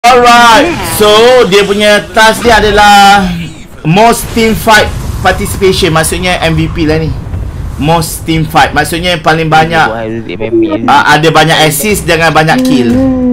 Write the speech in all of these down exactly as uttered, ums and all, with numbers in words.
Alright, so dia punya task dia adalah most team fight participation, maksudnya M V P lah ni. Most team fight, maksudnya yang paling banyak uh, ada banyak assist dengan banyak kill.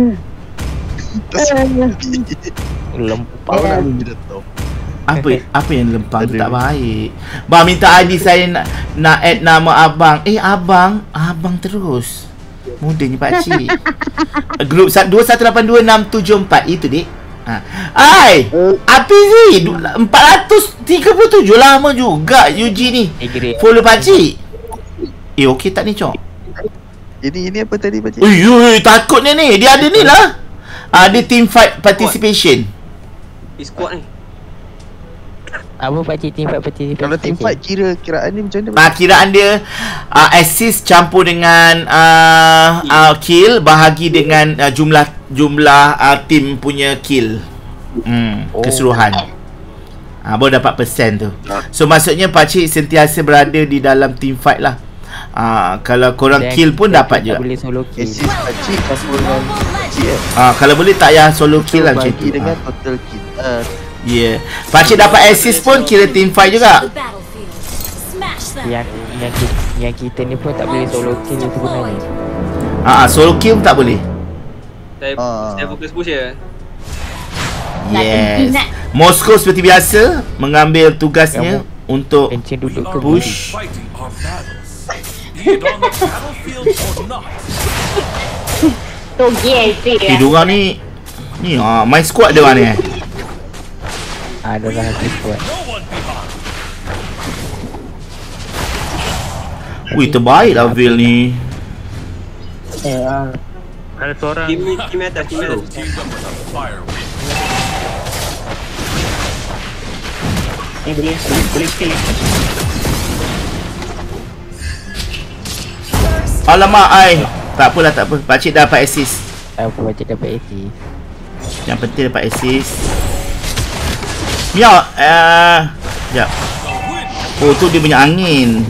Lempang Apa apa yang lempang tu tak baik. Bang minta I D saya nak nak add nama abang. Eh abang, abang terus. Mudahnya pakcik. Grup dua satu lapan dua enam tujuh empat itu dik. Ha. Ai, Apizi empat ratus tiga puluh tujuh lama juga U G ni. Follow pakcik. Eh okey tak ni cok? Ini ini apa tadi pakcik? Ui, ui takutnya ni. Dia ada ni lah. Ada team fight participation. Squad ni. Apa pakcik team fight participation? Kalau team fight kira kiraan ni macam mana? Ah, kiraan dia uh, assist campur dengan uh, uh, kill bahagi dengan uh, jumlah jumlah uh, team punya kill. Hmm, oh. Keseluruhan. Ah, uh, baru dapat persen tu. So maksudnya pakcik sentiasa berada di dalam team fight lah. Ah, uh, kalau korang dan kill pun dapat juga. Boleh solo kill. Assist pakcik campur dengan pakcik. Ah, uh, kalau boleh tak payah solo kill lah macam tu. Dengan total kill. Uh, Ya, yeah. Pakcik dapat assist pun kira team fight juga. Yang yang kita, yang kita ni pun tak boleh solo kill sebenarnya. Ah, uh, solo kill tak boleh. Saya uh. saya fokus push je. Yes. Moskow seperti biasa mengambil tugasnya Kamu untuk duduk ke push. Eh, diorang ni ni ah, main squad dia mana eh? Ada lah squad. Wih, terbaik lah Veil ni. Ada seorang. Team team atas, team atas. Ni boleh boleh kill. Alamak ai. Tak apalah, tak apa. Pakcik dapat assist. Tak apa, pakcik dapat assist. Yang penting dapat assist. Miao, eh, sekejap. Oh, tu dia punya angin.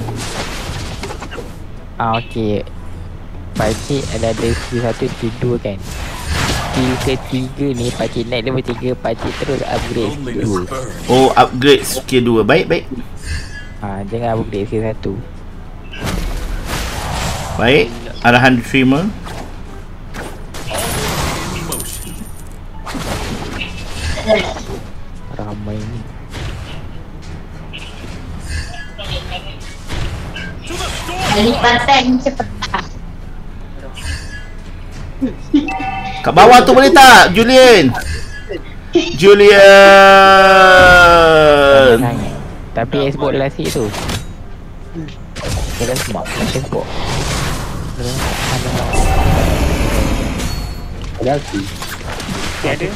Ah, okey. Pakcik ada ada skill satu, skill dua kan. Skill ketiga ni pakcik naik level tiga, pakcik terus upgrade skill dua. Oh, upgrade skill dua. Baik, baik. Ah, jangan upgrade skill satu. Baik, arahan diterima. Ramai ni. Lipatan cepat. Kat bawah tu boleh tak, Julian? Julian. Tapi Xbox last tu. Kita smart Xbox. Ada lagi. Ada.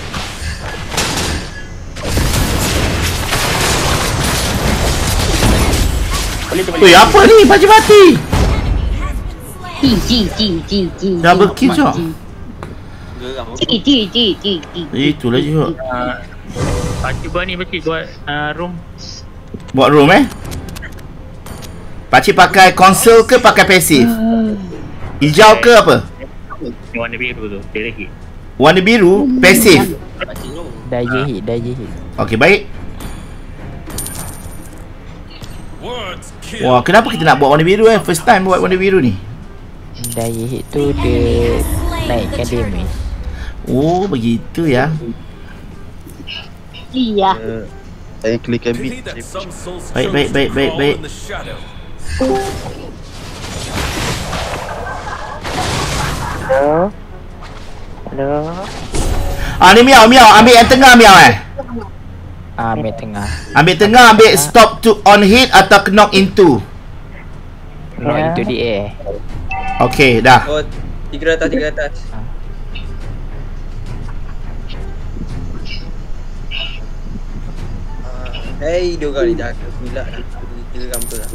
Weh, apa ni? Pakcik mati. Ji ji ji ji ji. Double kill je. Ji ji ji ji ji. Itulah je. Pakcik buat ni, pakcik buat uh, room. Buat room eh? Pakcik pakai konsol ke pakai pasif? Hijau ke apa? Warna biru tu, dia lagi. Warna biru, pasif. Daya hit, daya hit. Okey, baik. Wah, kenapa kita nak buat warna biru eh? First time buat warna biru ni. Daya hit tu dia naikkan damage. Oh, begitu ya. Iya. uh, saya klik ambil. Baik, baik, baik, baik, baik. Hello. Hello. Ah, ni Miao, Miao, ambil yang tengah Miao eh. Ah, ambil tengah. Ambil tengah, ambil stop to on hit atau knock into. Knock Ya. into the air. Okey, dah. Oh, tiga atas, tiga atas. Hei, dia orang ni jaga pula dah. Kira gambar dah.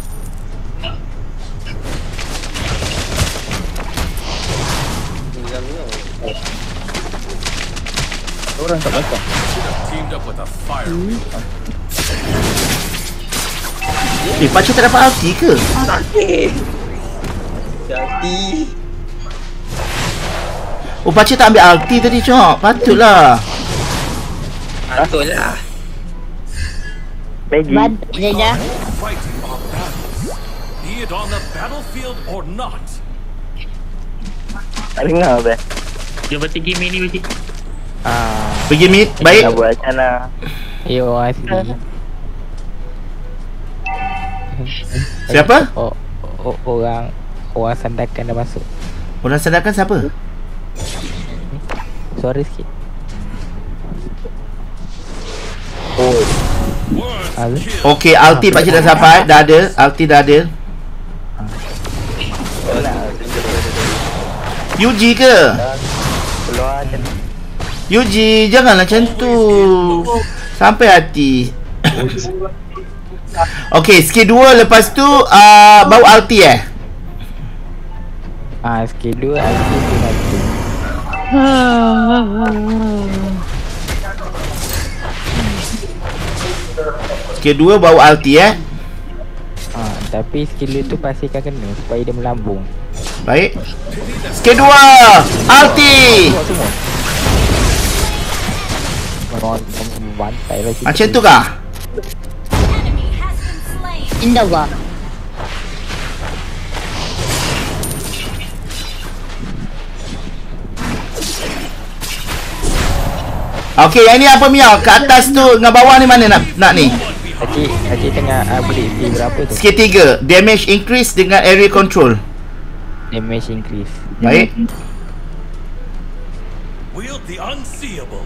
Tinggal ni tau. Orang tak belakang. Eh, pakcik tak dapat ulti ke? Sakit. Jadi Oh, pakcik tak ambil ulti tadi, Cok. Patutlah. Patutlah. Maggie. Bad je dah. Fighting our battles, be it on the battlefield or not. Tak dengar be. Jom pergi game ni pakcik. Ah, Pergi mid. Nak Baik. buat macam mana? yo asli. Siapa? Oh, oh, orang orang sandakan dah masuk. Orang sadarkan siapa? Suara sikit. Oh, Ada. Okey, ulti pakcik dah sampai. Dah ada. Ulti dah ada. Yuji ke? keluar macam tu. Yuji, janganlah macam tu. Sampai hati. Okey, skill dua lepas tu uh, bau ulti eh? Ah, skill dua ulti tu satu. Skill dua bau ulti eh? Ah, tapi skill tu pasti akan kena supaya dia melambung. Baik. Skill dua ulti. Buat semua. Memang membantai lah Macam tu kah? Indah Allah. Okey, yang ni apa Miao? Kat atas tu dengan bawah ni mana nak nak ni? Pakcik, pakcik tengah upgrade skill berapa tu? Skill tiga, damage increase dengan area control. Damage increase. Baik. Wield the unseeable.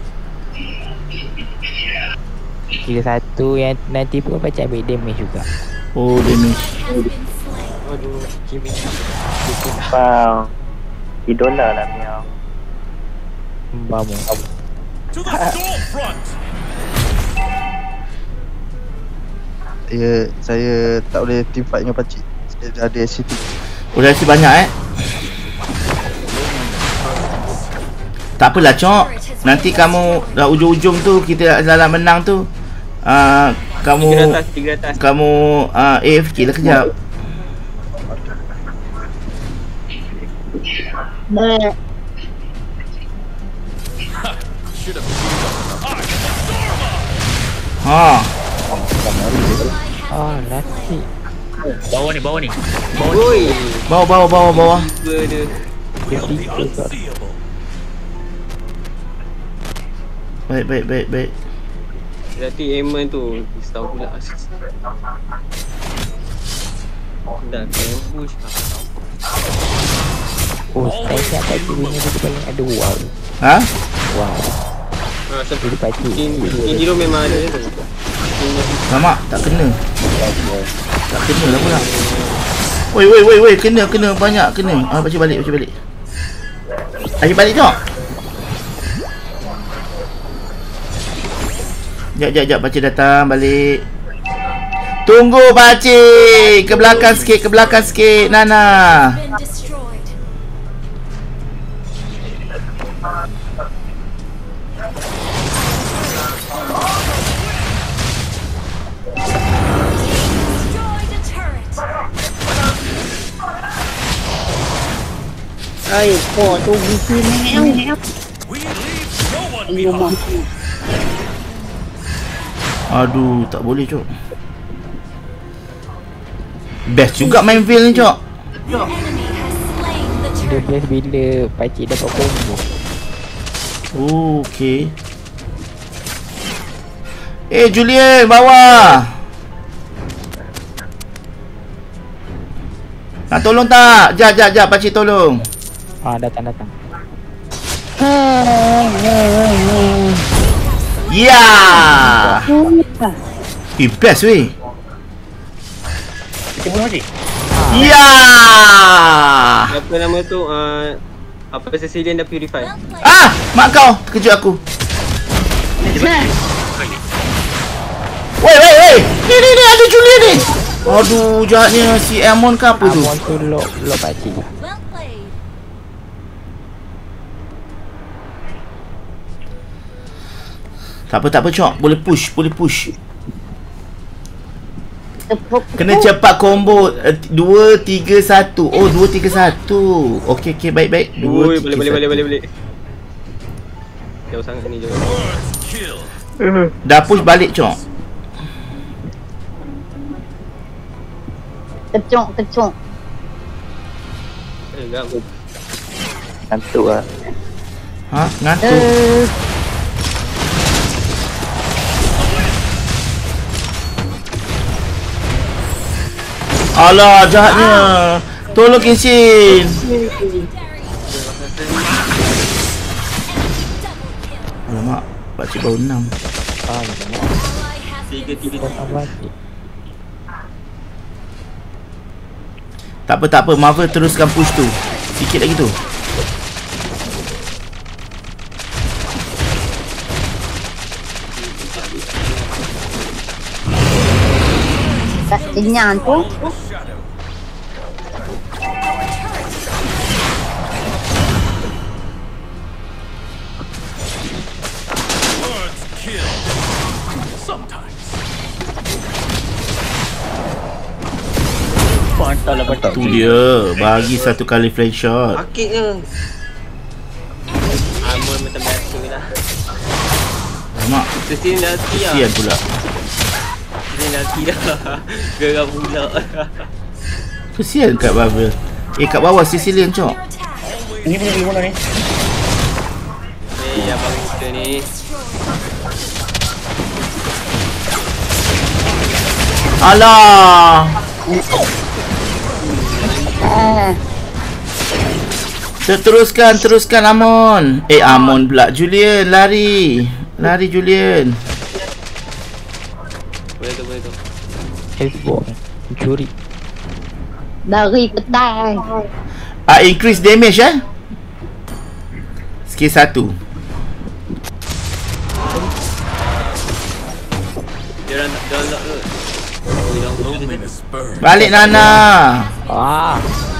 Skill satu yang nanti pun pakcik ambil damage juga. Oh, damage. Aduh, Kimi. Wow. Idola lah Miao. Bamu. To the storefront. Saya, saya tak boleh team fight dengan pakcik. Saya dah ada S C T. Udah si banyak eh. Tak apalah Cok. Nanti kamu dah ujung-ujung tu kita dalam menang tu. Uh, kamu Tiga atas, tiga atas. kamu uh, A F K lah kejap. Ber. Ha. Oh, nasi. Bawah ni, bawah ni. Oi. Bawah bawah bawah bawah. Tiba dia. Wield the unseeable. Baik baik baik baik. Berarti Aemon tu risau pula. Dah kena push lah. Oh, style siap pakcik punya tu paling ada wow. Ha? Wow. Ha, sebab Jadi pakcik. Skin skin hero memang ada tu. Lama tak kena. Tak kena lah pula. Woi woi woi woi kena kena banyak kena. Ah baca balik baca balik. Ayo balik Cok. Jap jap jap pakcik datang balik. Tunggu pakcik. Ke belakang sikit ke belakang sikit Nana. Ay, po, tu bikin meo. We leave no one Rumah. behind. Aduh tak boleh Cok. Best juga main Veil ni Cok. Dia best bila pakcik dapat combo. Oh, okay. Eh Julian bawah. Nak tolong tak? Jap jap jap pakcik tolong. Ah, datang datang. Ya. Eh best weh. Kita bunuh pakcik. Ya. Apa nama tu? Uh, apa Sicilian dah purify. Ah, mak kau terkejut aku. Woi woi woi. Ni ni ni ada Julian ni. Aduh jahatnya si Amon ke apa tu? Amon tu lock lock pakcik. Tak apa tak apa Cok, boleh push, boleh push. Kena cepat combo dua tiga satu. Oh dua tiga satu. Okey okey baik baik. Oi, boleh boleh boleh boleh boleh. jauh sangat ni jauh. Kill. Dah push balik cok. Kecok, kecok. Eh, gak. Ngantuk lah. Ha, ngantuk. Eh, Alah, jahatnya. Tolong Kishin. Alamak, pakcik baru enam. Ah, banyak. Tiga tiga. Kau balik. Tak apa, tak apa. Marvel teruskan push tu. Sikit lagi tu. tak kenyang tu. Kill. Sometimes. Mantap lah mantap. Tu dia. Bagi satu kali flank shot. Sakitnya. Armor macam biasa lah. Alamak, Kristin dah hati lah. kesian pula. Kristin dah hati dah. Geram pula. Kesian kat Marvel. Eh, kat bawah Sicilian cok. Ni punya di mana ni? Eh, abang kita ni. Alah. Eh, Teruskan, teruskan Amon. Eh, Amon pula. Julian, lari. Lari Julian. Boleh tu, boleh tu. Facebook curi. dari kedai. Ah, increase damage eh. Skill satu. Dia orang nak download tu. Ui, download tu. Loneliness burns. Balik Nana. Ah,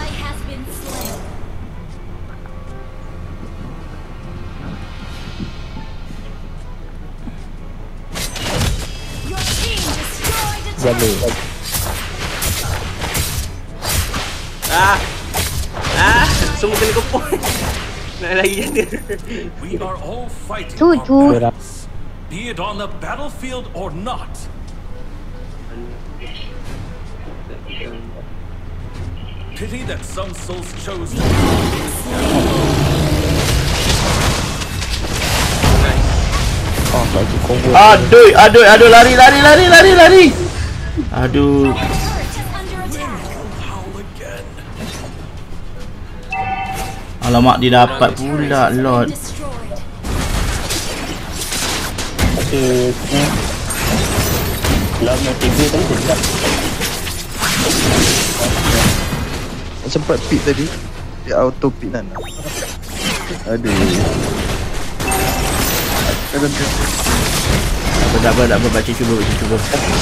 jalur. Ah. Ah, semua kena kepung. Nak lagi janda. We are all fighting Tu, our tu. battles, be it on the battlefield or not. Pity that some souls chose to. Oh, bagi combo. Aduh, aduh, aduh, lari, lari, lari, lari, lari. Aduh. Howl again. Alamak, dia dapat pula Lord. Eh, ni. Lama tiga tadi sedap. Sempat pick tadi. Dia auto pick Nana. Aduh. Aduh. Tak apa, tak apa, baca cuba, baca cuba.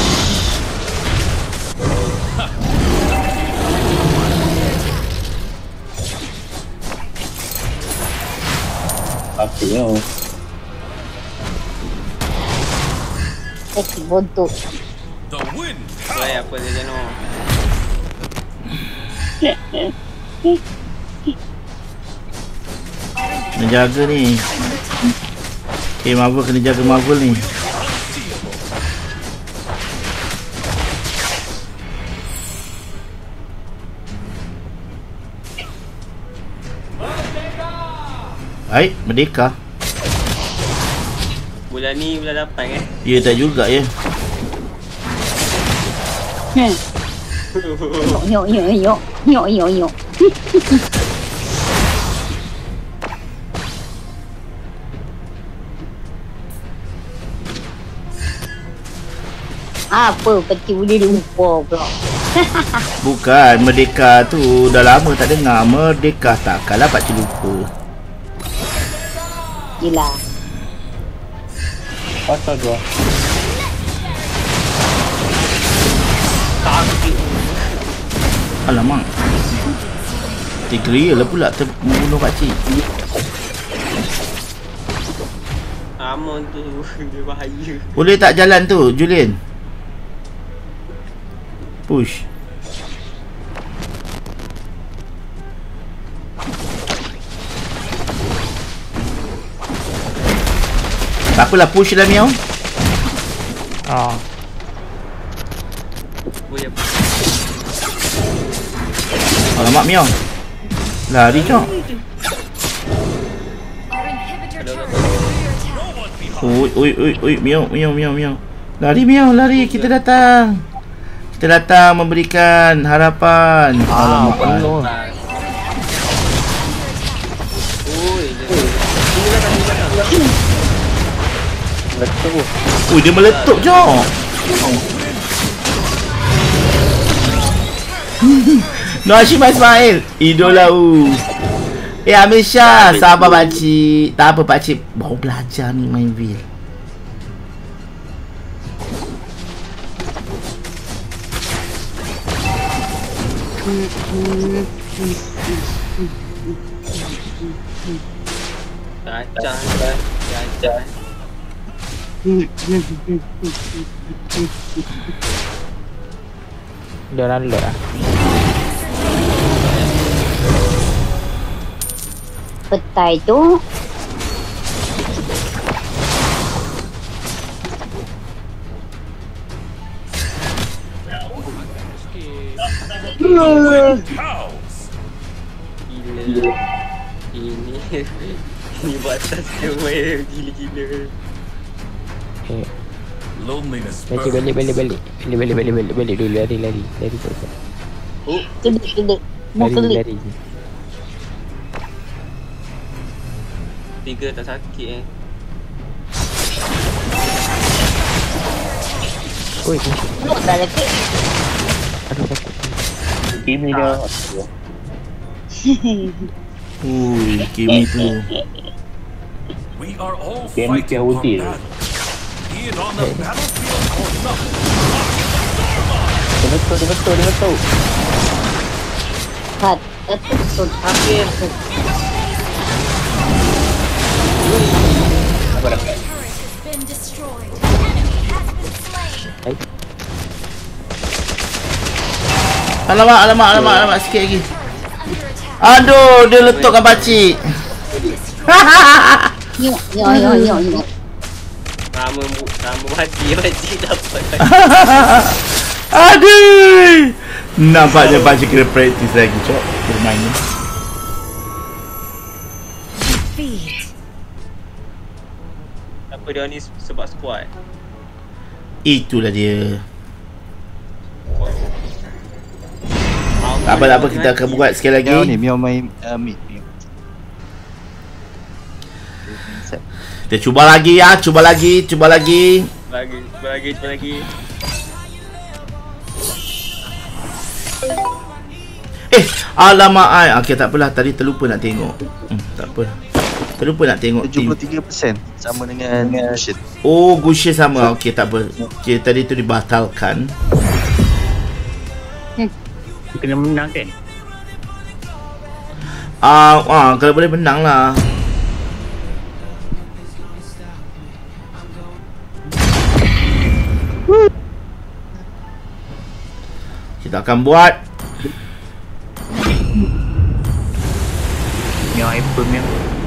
Apa ya? Eh, bodoh. The wind Baik apa dia Jano. Kena jaga ni. Okay, Marvel kena jaga Marvel ni. Baik, Merdeka. Bulan ni bulan lapan kan. Ya, tak juga ya. Hmm. Yuk, yuk, yuk. Yuk, yuk, yuk. Apa peti boleh lupa pula. Bukan, Merdeka tu dah lama tak dengar. Merdeka takkanlah pakcik lupa. Yelah. Pasal dua. Alamak. Tiga lah pula ter- membunuh pakcik. Amon tu dia bahaya. Boleh tak jalan tu, Julian? Push. Tak apalah, push lah Miao. Oh. Boleh apa? Alamak Miao. Lari cok. Oi oi oi oi Miao Miao Miao Miao. Lari Miao, lari, kita datang. Kita datang memberikan harapan. Ah, Alamak. penuh. Oi, tinggal kat belakang. Betul. Ui, dia meletup cok. Noshima Ismail, idola u. Eh Amir Shah, sabar pakcik. Tak apa pakcik, baru belajar ni main wheel. Cacah, cacah. Dia orang load lah. Petai tu. Cows. Gila. Ini ini batas dia main gila-gila. Eh, Loneliness Balik balik balik balik. Balik balik balik balik balik dulu, lari lari. Lari cepat. Oh, Kelik kelik. Mau Lari kelik. lari. tiga tak sakit eh. Oi, Look dah lekik. aduh sakit. Kimi dia. Ui, Kimi tu. We are all Game fighting dia for util. battle. Be it on the battlefield or not. Dia betul, dia betul, dia betul. Hat. Betul. Hampir. Apa dah? Alamak, alamak, alamak, alamak, sikit lagi. Aduh, dia letupkan pakcik. Nyok nyok nyok nyok nyok. Sama sama mati mati dapat. Aduh. Nampaknya pakcik kena practice lagi cok bermain ni. Apa dia ni sebab squad. Itulah dia. Tak apa, tak apa, kita akan buat sekali Miao ni, lagi. Miao main uh, mid ni. Kita cuba lagi ya, cuba lagi, cuba lagi. Lagi, cuba lagi, cuba lagi. Eh, alamak ai. Okey, tak apalah, tadi terlupa nak tengok. Hmm, tak apa. Terlupa nak tengok tujuh tim. puluh tiga peratus sama dengan Gushin. Oh, Gushin sama. Okey, tak apa. Okey, tadi tu dibatalkan. Kena menang kan? Ah, uh, uh, kalau boleh menang lah. Kita akan buat Yang hyper memang